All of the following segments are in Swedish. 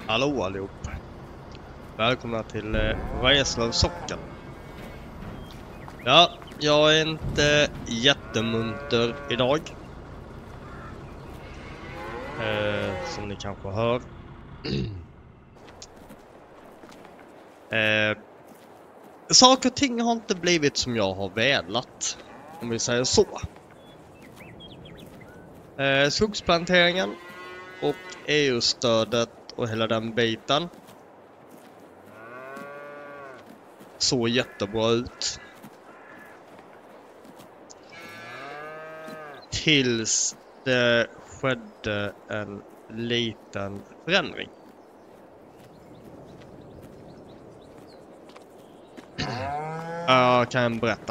Hallå allihop. Välkomna till Reslöv Socken. Ja, jag är inte jättemunter idag. Som ni kanske hör. Saker och ting har inte blivit som jag har velat, om vi säger så. Skogsplanteringen och EU-stödet och hela den biten såg jättebra ut. Tills det skedde en liten förändring. Jag kan berätta.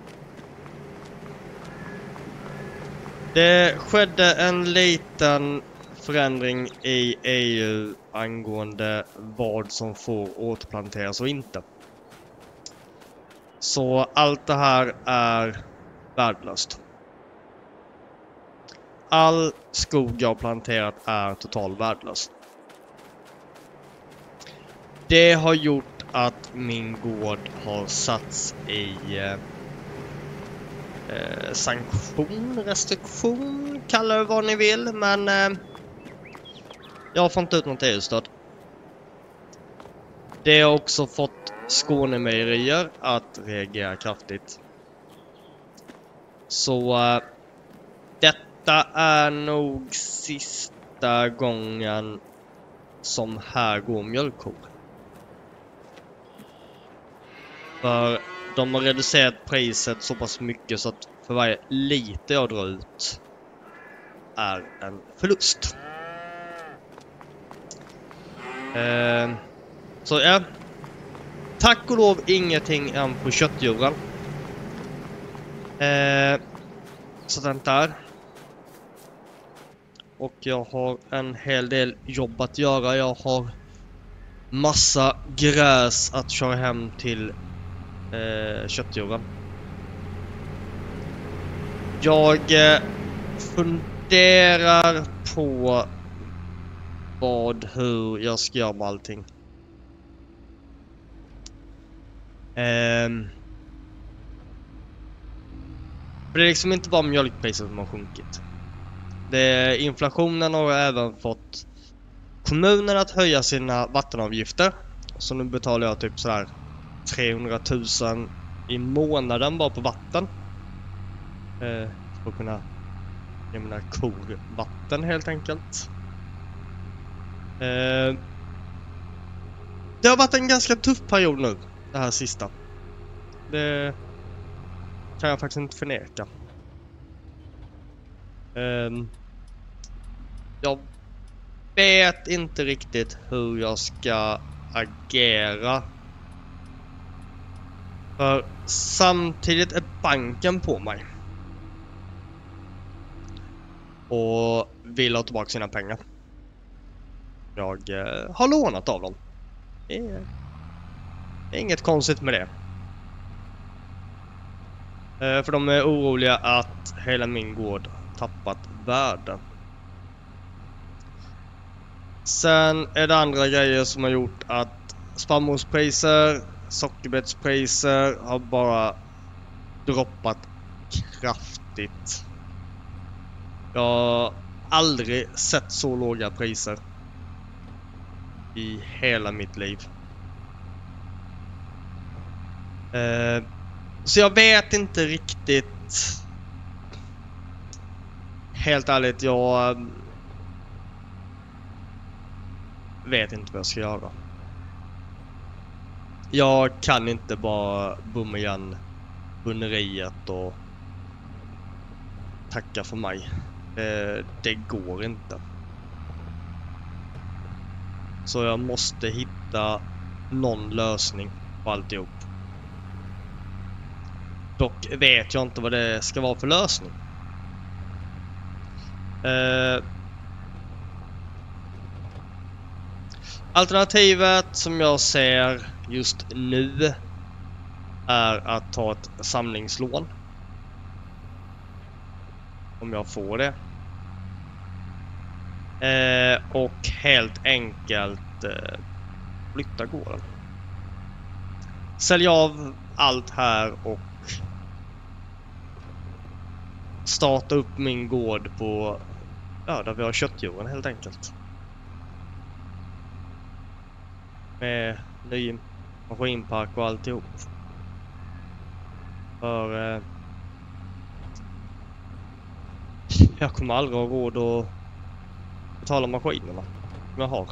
Det skedde en liten förändring i EU angående vad som får återplanteras och inte. Så allt det här är värdelöst. All skog jag planterat är totalt värdelös. Det har gjort att min gård har satts i sanktion, restriktion, kalla det vad ni vill, men jag får inte ut något EU-stöd. Det har också fått Skånemejerier att reagera kraftigt. Så detta är nog sista gången som här går mjölkkor. För de har reducerat priset så pass mycket så att för varje liter jag drar ut är en förlust. Så ja, tack och lov ingenting än på köttdjuren. Så den där. Och jag har en hel del jobb att göra. Jag har massa gräs att köra hem till köttdjuren. Jag funderar på hur jag ska göra med allting. För det är liksom inte bara mjölkpriset som har sjunkit. Inflationen har även fått kommunen att höja sina vattenavgifter. Så nu betalar jag typ sådär 300 000 i månaden bara på vatten. För att kunna ge mina kor vatten helt enkelt. Det har varit en ganska tuff period nu, det här sista. Det kan jag faktiskt inte förneka. Jag vet inte riktigt hur jag ska agera. För samtidigt är banken på mig. Och vill ha tillbaka sina pengar. Jag har lånat av dem. Det är inget konstigt med det. För de är oroliga att hela min gård tappat värde. Sen är det andra grejer som har gjort att spannmålspriser, sockerbetspriser har bara droppat kraftigt. Jag har aldrig sett så låga priser i hela mitt liv. Så jag vet inte riktigt. Helt ärligt, jag vet inte vad jag ska göra. Jag kan inte bara bomma igen bunneriet och tacka för mig. Det går inte. Så jag måste hitta någon lösning på alltihop. Dock vet jag inte vad det ska vara för lösning. Alternativet som jag ser just nu är att ta ett samlingslån. Om jag får det. Och helt enkelt flytta gården. Sälja av allt här och starta upp min gård på där vi har köttdjuren helt enkelt. Med ny maskinpark och alltihop. För jag kommer aldrig ha råd att betala maskinerna jag har.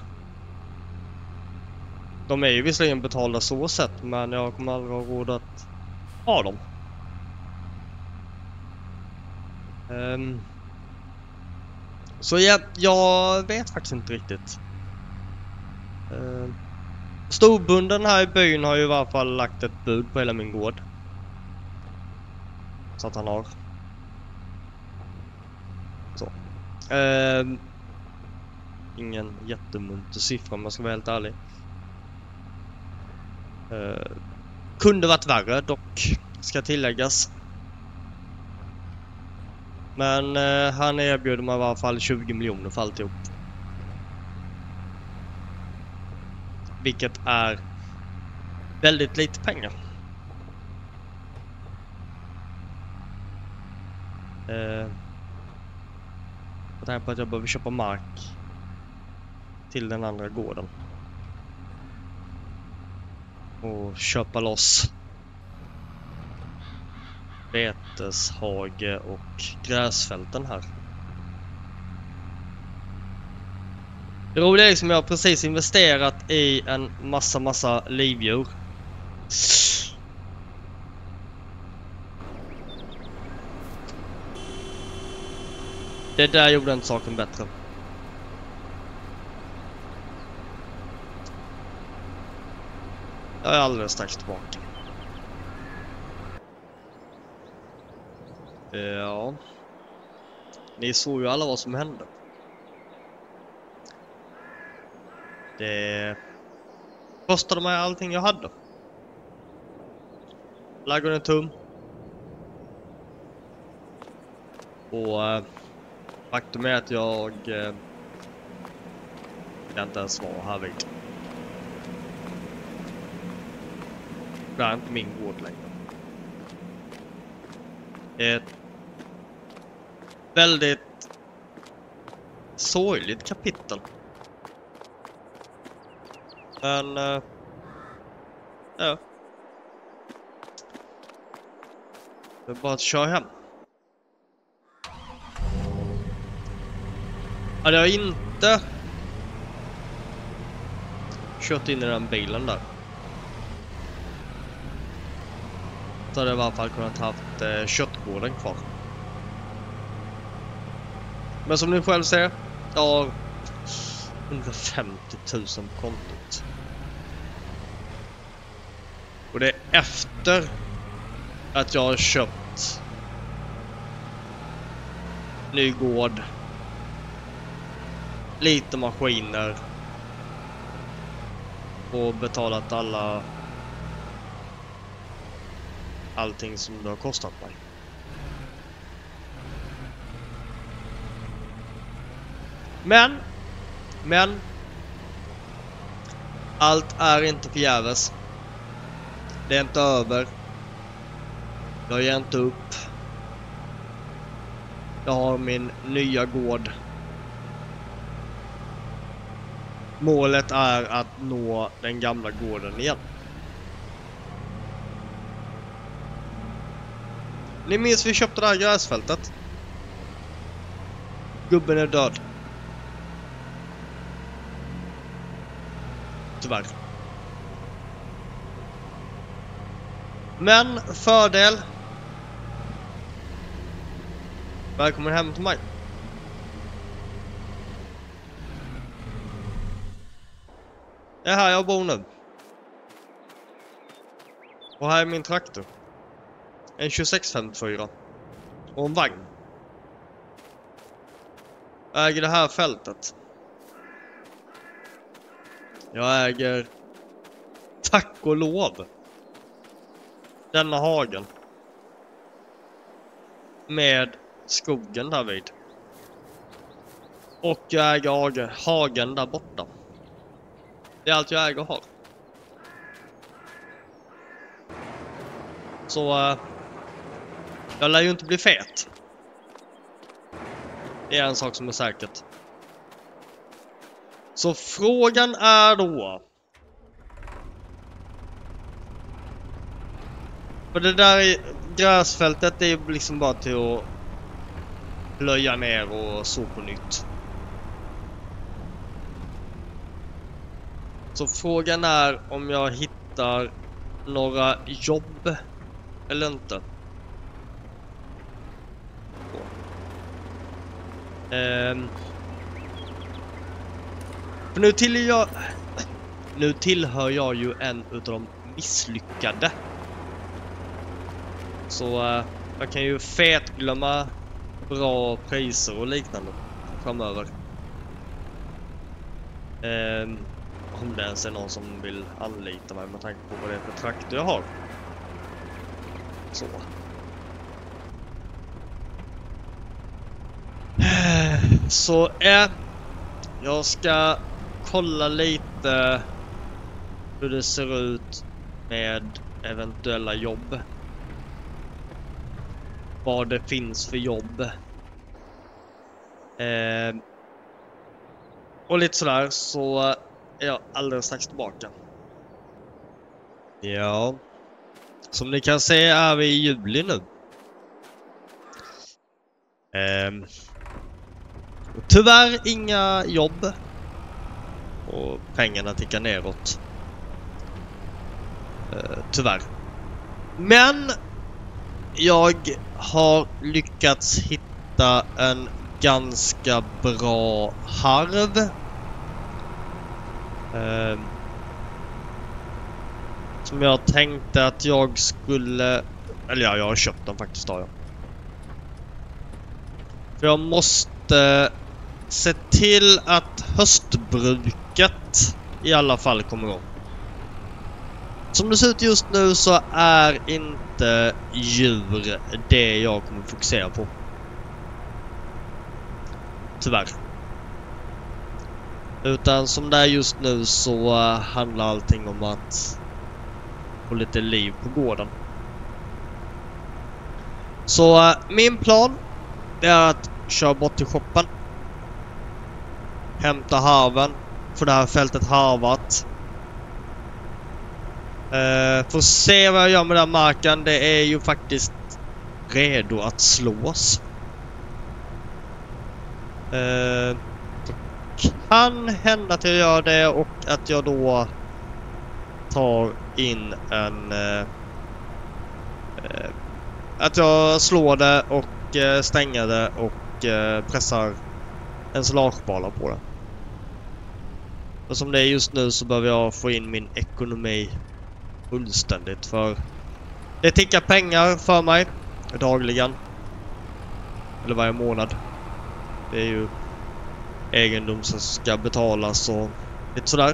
De är ju visserligen betalda så sätt, men jag kommer aldrig ha råd att ha dem. Så jag vet faktiskt inte riktigt. Storbunden här i byn har ju i varje fall lagt ett bud på hela min gård. Så att han har. Så. Ingen jättemunter siffra om jag ska vara helt ärlig. Kunde varit värre dock, ska tilläggas. Men han erbjuder mig i alla fall 20 miljoner för alltihop. Vilket är väldigt lite pengar. Jag tänker på att jag behöver köpa mark till den andra gården. Och köpa loss beteshage och gräsfälten här. Det roliga är som jag har precis investerat i en massa livdjur. Det där gjorde inte saken bättre. Jag är alldeles strax tillbaka. Ja. Ni såg ju alla vad som hände. Det kostade mig allting jag hade. Lagade en tum. Och faktum är att jag kan inte ens vara här vid. Det är inte min gård längre. Ett väldigt sorgligt kapitel. Men ja. Det är bara att köra hem. Hade jag inte kört in i den bilen där, så hade jag i alla fall kunnat haft köttgården kvar. Men som ni själv ser, jag har 150 000 på kontot. Och det är efter att jag har köpt ny gård, lite maskiner och betalat allting som det har kostat mig. Men allt är inte förgäves. Det är inte över. Jag ger inte upp. Jag har min nya gård. Målet är att nå den gamla gården igen. Ni minns vi köpte det här gräsfältet? Gubben är död. Tyvärr. Men fördel. Välkommen hem till mig. Det är här jag bor nu. Och här är min traktor. En 2654. Och en vagn. Jag äger det här fältet. Jag äger, tack och lov, denna hagen. Med skogen där vid. Och jag äger hagen där borta. Det är allt jag äger och har. Så jag lär ju inte bli fet. Det är en sak som är säkert. Så frågan är då. För det där gräsfältet är ju liksom bara till att plöja ner och så på nytt. Så frågan är om jag hittar några jobb eller inte. För nu tillhör jag ju en utav de misslyckade. Så jag kan ju glömma bra priser och liknande framöver. Om det ens är någon som vill anlita mig med tanke på vad det är för traktor jag har. Så. Så jag ska kolla lite hur det ser ut med eventuella jobb. Vad det finns för jobb. Och lite sådär, så är jag alldeles strax tillbaka. Ja. Som ni kan se är vi i juli nu. Tyvärr inga jobb. Och pengarna tickar neråt. Tyvärr. Men jag har lyckats hitta en ganska bra harv. Som jag tänkte att jag skulle... Eller ja, jag har köpt den faktiskt då. För jag måste se till att höstbruket i alla fall kommer igång. Som det ser ut just nu så är inte djur det jag kommer fokusera på. Tyvärr. Utan som det är just nu så handlar allting om att få lite liv på gården. Så min plan är att köra bort till shoppen. Hämta harven. Få det här fältet harvat. Får se vad jag gör med den marken. Det är ju faktiskt redo att slås. Kan hända att jag gör det och att jag då tar in en... att jag slår det och stänger det och pressar ensilagebalar på det. Och som det är just nu så behöver jag få in min ekonomi fullständigt, för det tickar pengar för mig dagligen. Eller varje månad. Det är ju egendom som ska betalas och lite sådär.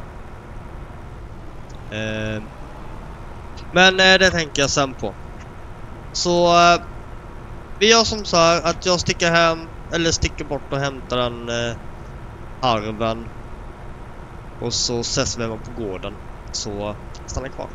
Men det tänker jag sen på. Så vi gör som så här att jag sticker hem, eller sticker bort och hämtar den harven. Och så ses vi på gården. Så stanna kvar.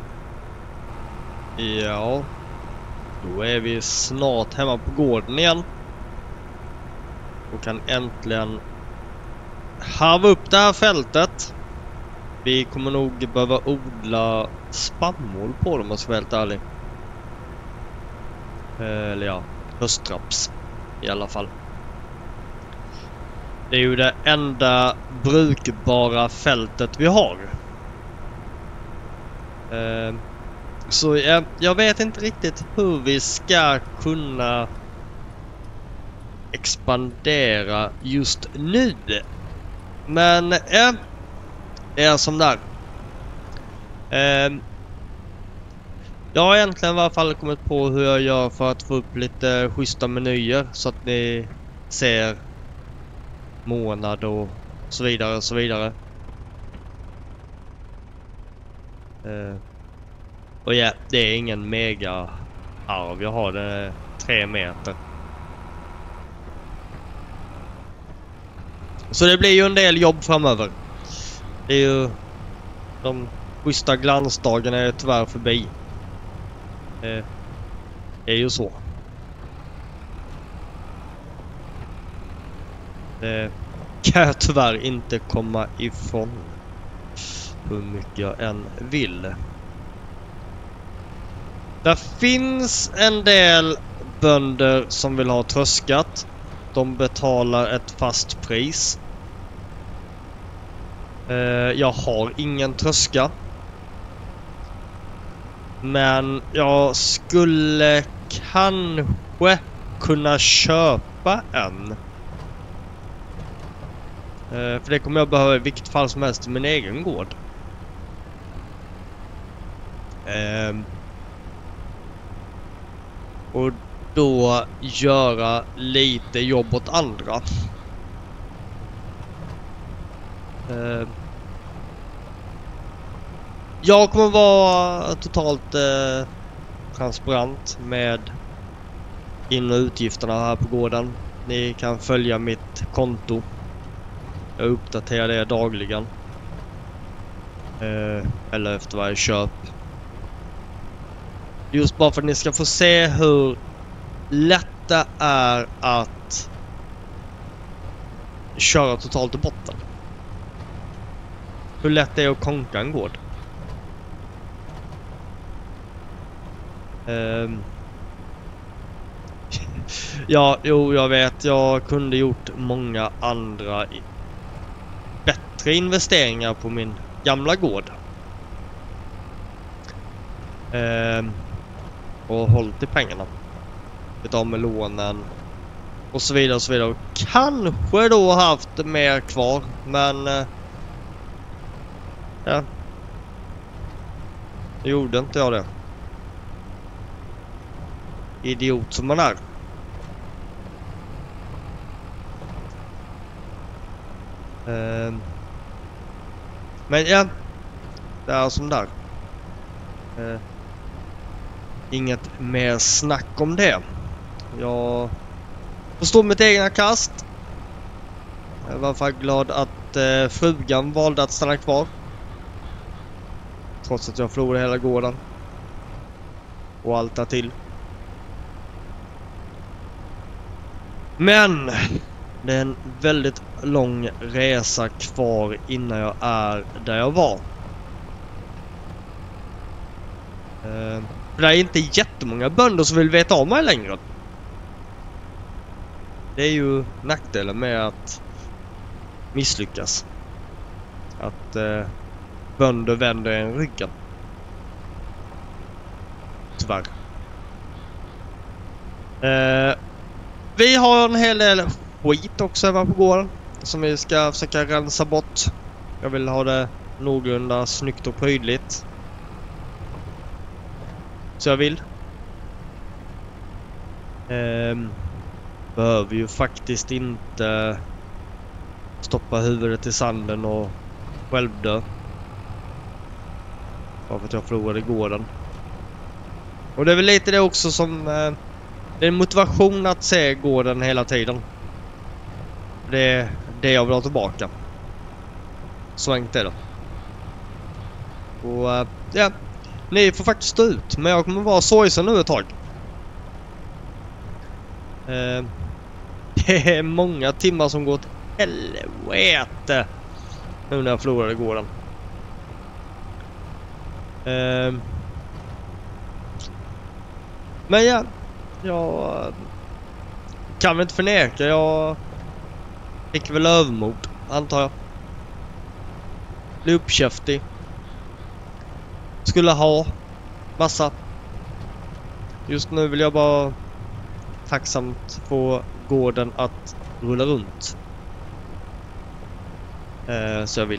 Ja. Då är vi snart hemma på gården igen. Och kan äntligen harva upp det här fältet. Vi kommer nog behöva odla spannmål på dem, om jag ska vara helt ärlig. Eller ja, höstraps i alla fall. Det är ju det enda brukbara fältet vi har. Så jag vet inte riktigt hur vi ska kunna expandera just nu. Men det är som där. Jag har egentligen i alla fall kommit på hur jag gör för att få upp lite schyssta menyer så att ni ser månad och så vidare och så vidare. Och ja, det är ingen mega arv jag har, det är 3 meter. Så det blir ju en del jobb framöver. Det är ju De schyssta glansdagarna är tyvärr förbi. Det är ju så. Det kan jag tyvärr inte komma ifrån. Hur mycket jag än vill. Det finns en del bönder som vill ha tröskat. De betalar ett fast pris. Jag har ingen tröska. Men jag skulle kanske kunna köpa en. För det kommer jag behöva i vilket fall som helst i min egen gård. Och då göra lite jobb åt andra. Jag kommer vara totalt transparent med in- och utgifterna här på gården. Ni kan följa mitt konto. Jag uppdaterar det dagligen. Eller efter varje köp. Just bara för att ni ska få se hur lätt det är att köra totalt i botten. Hur lätt det är att konka en gård. Ja, jo, jag vet. Jag kunde gjort många andra bättre investeringar på min gamla gård. Och hållit i pengarna. Betalat med lånen. Och så vidare och så vidare. Kanske då haft mer kvar. Men ja. Gjorde inte jag det. Idiot som man är. Men ja. Det är som där. Inget mer snack om det. Jag förstår mitt egna kast. Jag var för glad att frugan valde att stanna kvar. Trots att jag förlorade hela gården. Och allt där till. Men det är en väldigt lång resa kvar innan jag är där jag var. För det är inte jättemånga bönder som vill veta om mig längre. Det är ju nackdelen med att misslyckas. Att bönder vänder en ryggen. Tyvärr. Vi har en hel del skit också hemma på gården som vi ska försöka rensa bort. Jag vill ha det någorlunda snyggt och prydligt. Så jag vill. Behöver ju faktiskt inte stoppa huvudet i sanden och självdö. Bara för att jag förlorade gården. Och det är väl lite det också som det är en motivation att se gården hela tiden. Det är det jag vill ha tillbaka. Så enkelt är det. Och ja, ni får faktiskt stå ut. Men jag kommer vara sorgsen nu ett tag. Det är många timmar som går åt helvete nu när jag förlorade gården. Men ja, jag kan väl inte förneka. Jag fick väl övermod, antar jag. Blev uppkäftig. Skulle ha massa. Just nu vill jag bara tacksamt få gården att rulla runt. Så jag vill.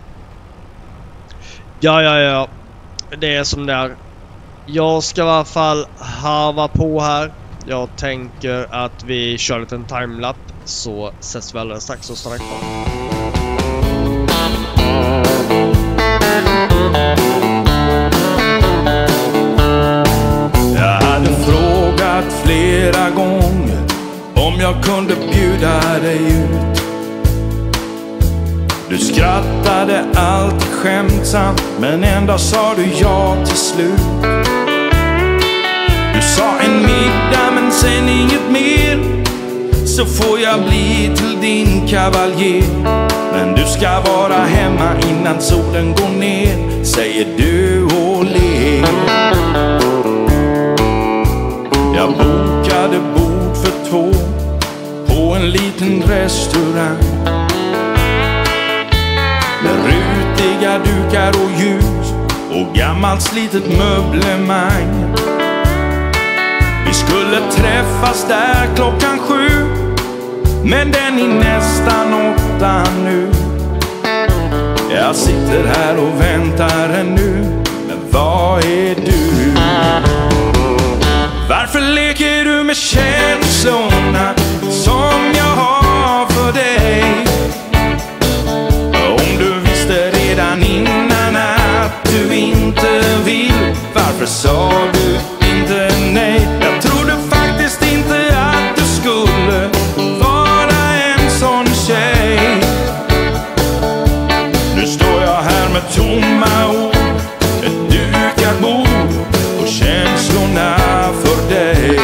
Ja. Det är som det är. Jag ska i alla fall harva på här. Jag tänker att vi kör lite en timelap. Så ses vi alldeles strax och stanna kvar. Jag hade frågat flera gånger om jag kunde bjuda dig ut. Du skrattade alltid skämtsamt, men ändå sa du ja till slut. Du sa en middag men sen inget mer, så får jag bli till din kavaljer. Men du ska vara hemma innan solen går ner, säger du och ler. Jag bokade bord för 2 på en liten restaurang med rutiga dukar och ljus och gammalt slitet möblemang. Vi skulle träffas där klockan 7, men den är nästan 8 nu. Jag sitter här och väntar ännu, men vad är du? Varför leker du med känslorna som jag har för dig? Om du visste redan innan att du inte vill, varför sa du inte nej? Jag trodde faktiskt inte att du skulle vara en sån tjej. Nu står jag här med tomma ord, ett dukat bord och känslorna för dig.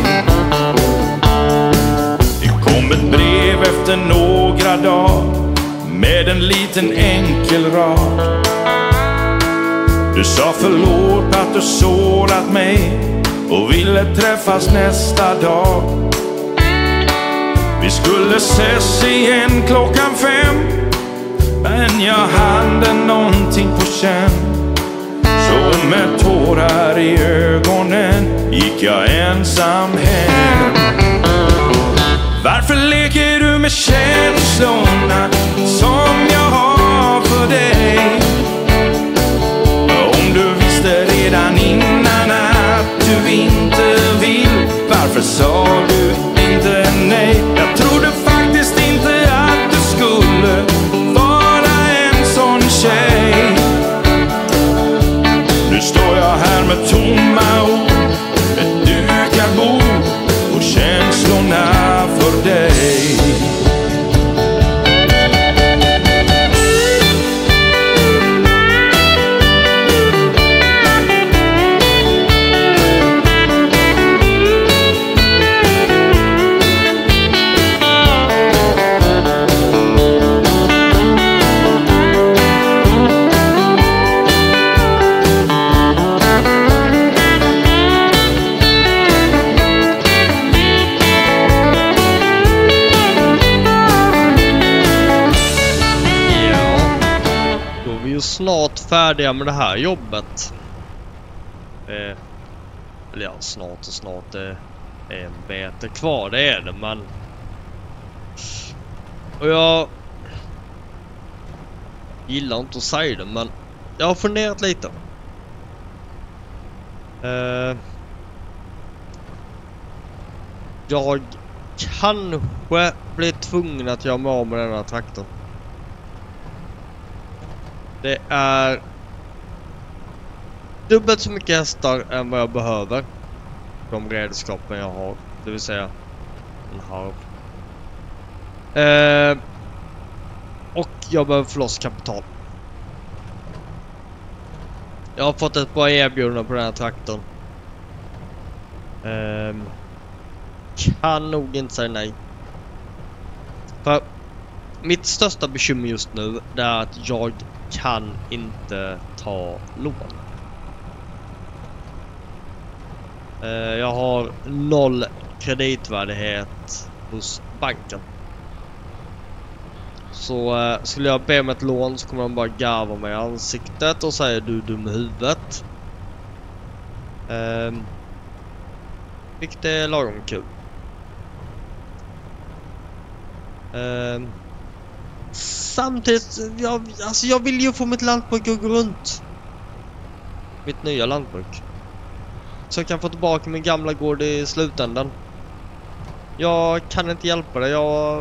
Det kom ett brev efter några dagar med en liten enkel rad. Du sa förlåt att du sårat mig och ville träffas nästa dag. Vi skulle ses igen klockan 5, men jag hade någonting på känn. Så med tårar i ögonen gick jag ensam hem. Varför leker du med känslorna som jag har för dig? Om du visste redan innan att du inte vill, varför sa du inte nej? Jag trodde faktiskt inte att du skulle vara en sån tjej. Nu står jag här med tomma ord, ett dukat bord och känslorna för dig. Snart färdiga med det här jobbet. Eller ja, snart är en bete kvar, det är det, men och jag gillar inte att säga det, men jag har funderat lite. Jag kanske blir tvungen att göra mig av med den här traktorn. Det är dubbelt så mycket hästar än vad jag behöver. De redskapen jag har. Det vill säga en harv. Och jag behöver få loss kapital. Jag har fått ett bra erbjudande på den här traktorn. Kan nog inte säga nej. För mitt största bekymmer just nu är att jag kan inte ta lån. Jag har 0 kreditvärdighet hos banken. Så skulle jag be om ett lån så kommer de bara garva mig i ansiktet och säga du är dum i huvudet. Vilket är lagom kul. Samtidigt, jag vill ju få mitt lantbruk att gå runt. Mitt nya lantbruk. Så jag kan få tillbaka min gamla gård i slutändan. Jag kan inte hjälpa det.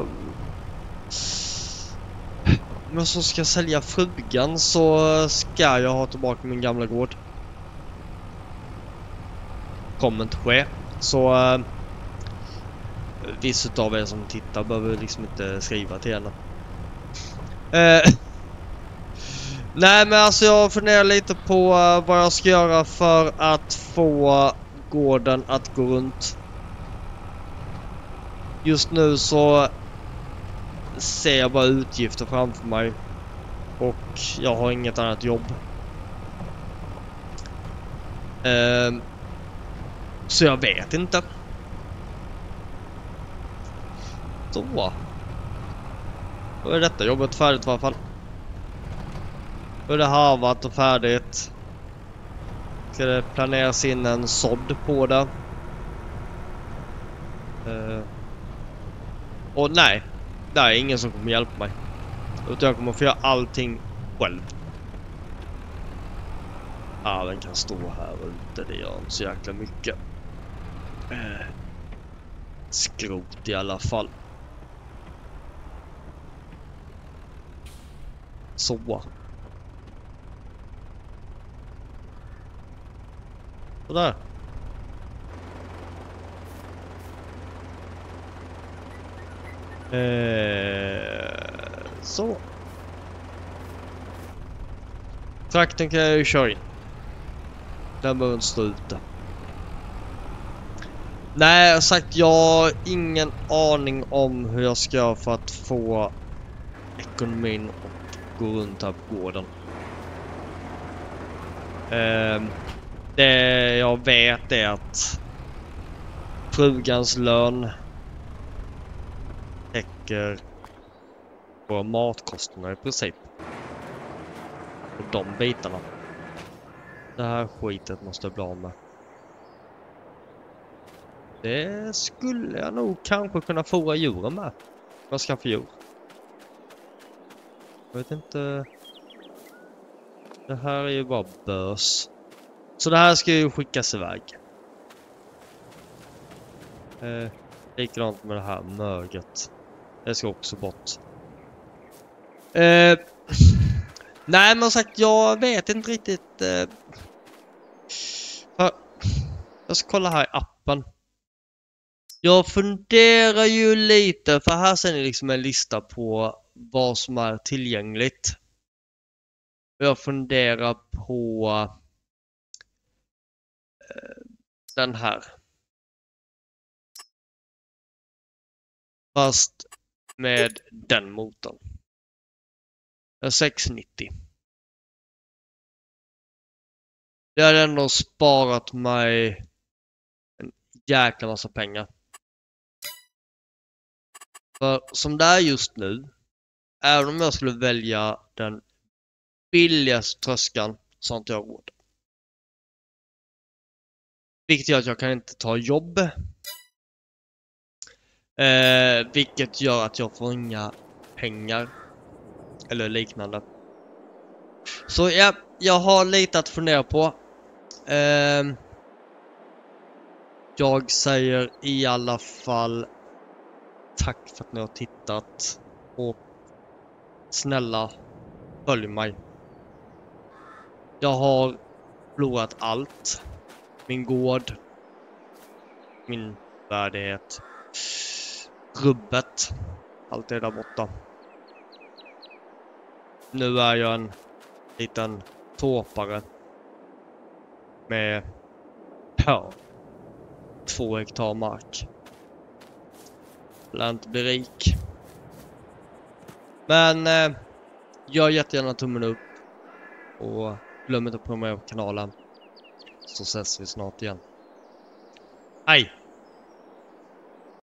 Men så ska jag sälja frugan så ska jag ha tillbaka min gamla gård. Kommer inte ske. Så vissa av er som tittar behöver liksom inte skriva till henne. Nej, men alltså jag funderar lite på vad jag ska göra för att få gården att gå runt. Just nu så ser jag bara utgifter framför mig och jag har inget annat jobb. Så jag vet inte. Så. Då är detta jobbet färdigt i alla fall. Då är det harvat och färdigt. Ska det planeras in en sådd på det. Och nej. Det är ingen som kommer hjälpa mig. Utan jag kommer få göra allting själv. Den kan stå här ute. Det gör inte så jäkla mycket. Skrot i alla fall. Så. Sådär. Så. Trakten kan jag ju köra in. Den behöver inte stå ute. Nej, jag har sagt jag har ingen aning om hur jag ska göra för att få ekonomin att gå runt här på gården. Det jag vet är att frugans lön täcker våra matkostnader i princip. Och de bitarna. Det här skitet måste jag bli av med. Det skulle jag nog kanske kunna fåra djuren med. Vad ska jag för djur? Jag vet inte. Det här är ju bara bös. Så det här ska ju skickas iväg. Likadant med det här möget. Det ska också bort. Nej, men sagt, jag vet inte riktigt. Jag ska kolla här i appen. Jag funderar ju lite, för här ser ni liksom en lista på vad som är tillgängligt. Jag funderar på den här. Fast med den motorn. 690. Det har ändå sparat mig en jäkla massa pengar. För som det är just nu, även om jag skulle välja den billigaste tröskan, så har inte jag råd. Vilket gör att jag kan inte ta jobb. Vilket gör att jag får inga pengar. Eller liknande. Så ja, jag har lite att fundera på. Jag säger i alla fall tack för att ni har tittat. Och snälla, följ mig. Jag har förlorat allt. Min gård. Min värdighet. Rubbet. Allt är där borta. Nu är jag en liten tåpare. Med 2 hektar mark. Lär inte bli rik. Men gör jättegärna tummen upp. Och glöm inte att prenumerera på kanalen. Så ses vi snart igen. Hej!